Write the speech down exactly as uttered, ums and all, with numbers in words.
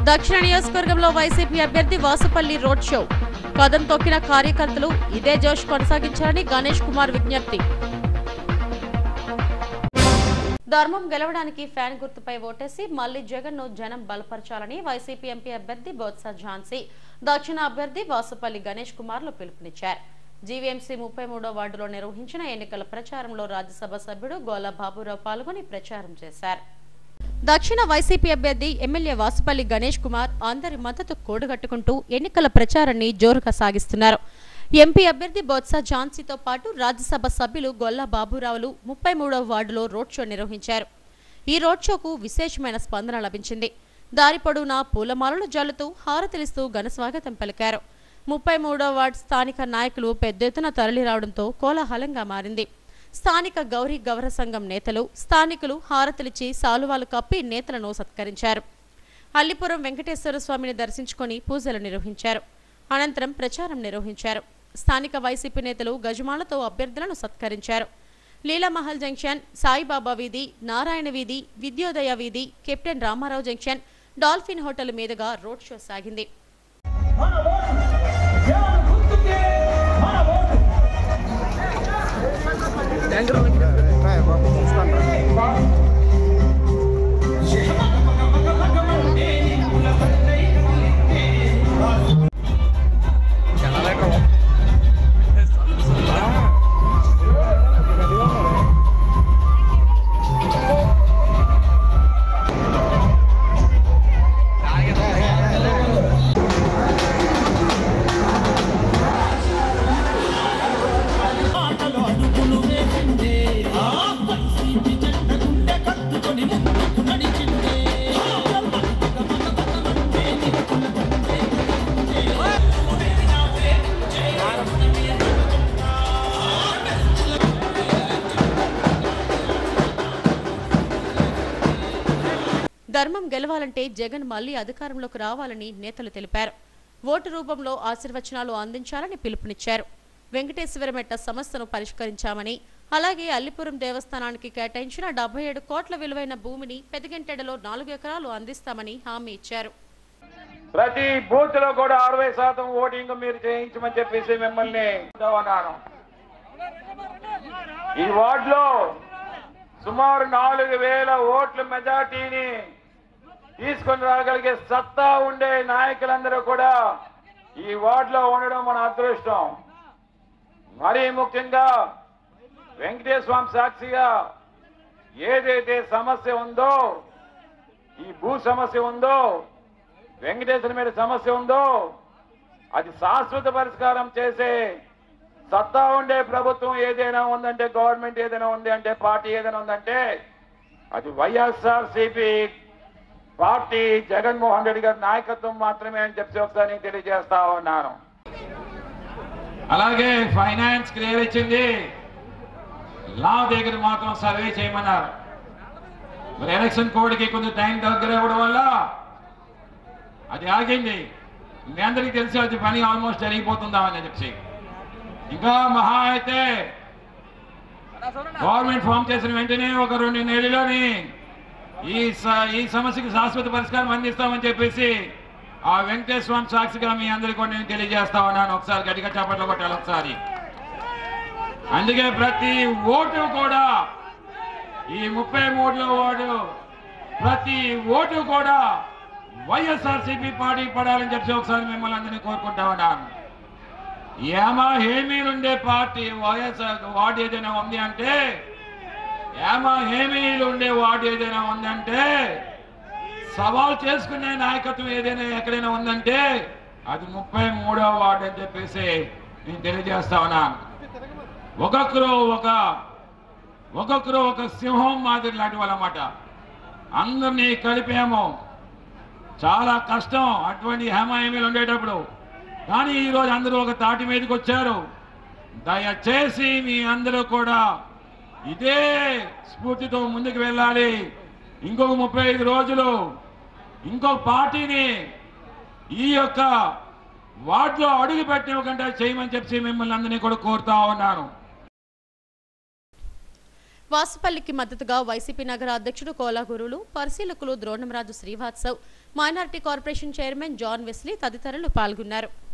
దక్షిణ నియోజకవర్గంలో వైసీపీ అభ్యర్థి వాసుపల్లి రోడ్ షో కదం తొక్కిన కార్యకర్తలు ఇదే జోష్ కొనసాగించాలని గణేష్ కుమార్ విజ్ఞప్తి. ధర్మం గెలవడానికి ఫ్యాన్ గుర్తుపై ఓటేసి మళ్లీ జగన్ ను జనం బలపరచాలని వైసీపీ ఎంపీ అభ్యర్థి బొత్స ఝాన్సీ దక్షిణ అభ్యర్థి వాసుపల్లి గణేష్ కుమార్ లు పిలుపునిచ్చారు. జీవీఎంసీ ముప్పై మూడో వార్డులో నిర్వహించిన ఎన్నికల ప్రచారంలో రాజ్యసభ సభ్యుడు గోల బాబురావు పాల్గొని ప్రచారం చేశారు. దక్షిణ వైసీపీ అభ్యర్థి ఎమ్మెల్యే వాసుపల్లి గణేష్ కుమార్ అందరి మద్దతు కూడగట్టుకుంటూ ఎన్నికల ప్రచారాన్ని జోరుగా సాగిస్తున్నారు. ఎంపీ అభ్యర్థి బొత్స ఝాన్సీతో పాటు రాజ్యసభ సభ్యులు గొల్ల బాబురావులు ముప్పై మూడవ వార్డులో రోడ్ షో నిర్వహించారు. ఈ రోడ్ షోకు విశేషమైన స్పందన లభించింది. దారి పొడవునా పూలమాలలు జల్లుతూ హారతిలిస్తూ ఘన స్వాగతం పలికారు. ముప్పై మూడవ వార్డు స్థానిక నాయకులు పెద్ద ఎత్తున తరలిరావడంతో కోలాహలంగా మారింది. స్థానిక గౌరీ గౌర సంఘం నేతలు స్థానికులు హారతులిచ్చి సాలువాలు కప్పి నేతలను సత్కరించారు. అల్లిపురం వెంకటేశ్వర స్వామిని దర్శించుకొని పూజలు నిర్వహించారు. అనంతరం ప్రచారం నిర్వహించారు. స్థానిక వైసీపీ నేతలు గజమాలతో అభ్యర్థులను సత్కరించారు. లీలామహల్ జంక్షన్, సాయిబాబా వీధి, నారాయణ వీధి, విద్యోదయ వీధి, captain Ramarao junction, dolphin hotel మీదుగా రోడ్ షో సాగింది. ధర్మం గెలవాలంటే జగన్ మళ్లీ అధికారంలోకి రావాలని నేతలు తెలిపారు. ఓటు రూపంలో ఆశీర్వచనాలు అందించాలని పిలుపునిచ్చారు. వెంకటేశ్వరమెట్ట సమస్యను పరిష్కరించామని, అలాగే అల్లిపురం దేవస్థానానికి కేటాయించిన డెబ్బై ఏడు కోట్ల విలువైన భూమిని పెదగంటెడలో నాలుగు ఎకరాలు అందిస్తామని హామీ ఇచ్చారు. ప్రతి బూత్ లో కూడా అరవై శాతం ఓటింగ్ మీరు చేయించమని చెప్పేసి మిమ్మల్ని ఈ వార్డులో సుమారు నాలుగు వేల ఓట్ల మెజార్టీని తీసుకొని రాగలిగే సత్తా ఉండే నాయకులందరూ కూడా ఈ వార్డులో ఉండడం మన అదృష్టం. మరీ ముఖ్యంగా వెంకటేశ్వర స్వామి సాక్షిగా ఏదైతే సమస్య ఉందో, ఈ భూ సమస్య ఉందో, వెంకటేశ్వర మీద సమస్య ఉందో, అది శాశ్వత పరిష్కారం చేసే సత్తా ఉండే ప్రభుత్వం ఏదైనా ఉందంటే, గవర్నమెంట్ ఏదైనా ఉంది అంటే, పార్టీ ఏదైనా ఉందంటే అది వైఎస్ఆర్ సిపి పార్టీ జగన్మోహన్ రెడ్డి గారి నాయకత్వం మాత్రమే అని చెప్పి ఒకసారి నేను తెలియజేస్తా ఉన్నాను. అలాగే ఫైనాన్స్ క్లియర్ ఇచ్చింది, లా దగ్గర మాత్రం సర్వే చేయమన్నారు. మరి ఎలక్షన్ కోడ్కి కొంచెం టైం దగ్గర ఇవ్వడం వల్ల అది ఆగింది. మీ అందరికీ తెలిసి అది పని ఆల్మోస్ట్ జరిగిపోతుందామని చెప్పి, ఇంకా మహా అయితే గవర్నమెంట్ ఫామ్ చేసిన వెంటనే ఒక రెండు నెలలోని ఈ ఈ సమస్యకి శాశ్వత పరిష్కారం అందిస్తామని చెప్పేసి ఆ వెంకటేశ్వర స్వామి సాక్షిగా మీ అందరికీ కూడా నేను తెలియజేస్తా ఉన్నాను. ఒకసారి గట్టిగా చప్పట్లు కొట్టాలి ఒకసారి. అందుకే ప్రతి ఓటు కూడా ఈ ముప్పై మూడులో ఓటు ప్రతి ఓటు కూడా వైఎస్ఆర్సీపీ పార్టీ పడాలని చెప్పి ఒకసారి మిమ్మల్ని అందరినీ కోరుకుంటా ఉన్నాను. ఏమా హేమీలుండే పార్టీ వైఎస్ఆర్ వార్డు ఏదైనా ఉంది అంటే, ఏమా హేమీలు ఉండే వార్డు ఏదైనా ఉందంటే, సవాల్ చేసుకునే నాయకత్వం ఏదైనా ఎక్కడైనా ఉందంటే అది ముప్పై మూడవ వార్డు అని చెప్పేసి నేను తెలియజేస్తా ఉన్నాను. ఒక్కొక్కరు ఒక ఒక్కొక్కరు ఒక సింహం మాదిరి లాంటి వాళ్ళమాట. అందరినీ కలిపేమో చాలా కష్టం అటువంటి హేమాహేమీలు ఉండేటప్పుడు. కానీ ఈరోజు అందరూ ఒక తాటి మీదకి వచ్చారు. దయచేసి మీ అందరూ కూడా ఇదే స్ఫూర్తితో ముందుకు వెళ్ళాలి. ఇంకొక ముప్పై ఐదు రోజులు ఇంకొక పార్టీని ఈ యొక్క వార్డులో అడుగు పెట్టివ్వకుండా చేయమని చెప్పి మిమ్మల్ని అందరినీ కూడా కోరుతా ఉన్నాను. వాసుపల్లికి మద్దతుగా వైసీపీ నగర అధ్యక్షుడు కోలాగురులు, పరిశీలకులు Dronamraju Srivatsav, minority corporation chairman John Wesley తదితరులు పాల్గొన్నారు.